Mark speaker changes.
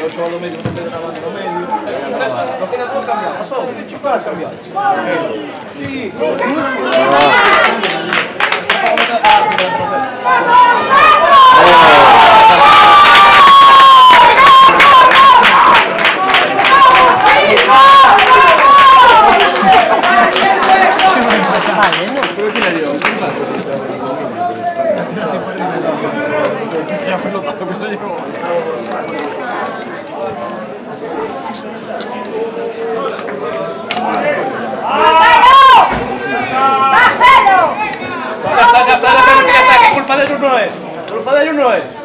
Speaker 1: Yo solo medio, no medio, no medio. Lo queda todo cambiado, pasó. Chocar cambiado. Sí. ¿Pero quién le dio? Ya pelotazo que se llevó. Ya está, que culpa de ellos no es. Culpa de ellos no es.